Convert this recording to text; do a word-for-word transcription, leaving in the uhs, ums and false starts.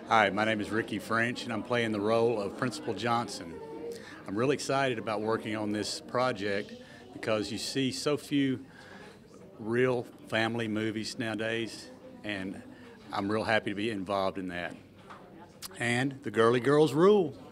Hi, my name is Ricky French, and I'm playing the role of Principal Johnson. I'm really excited about working on this project because you see so few real family movies nowadays, and I'm real happy to be involved in that. And the Girly Girls rule.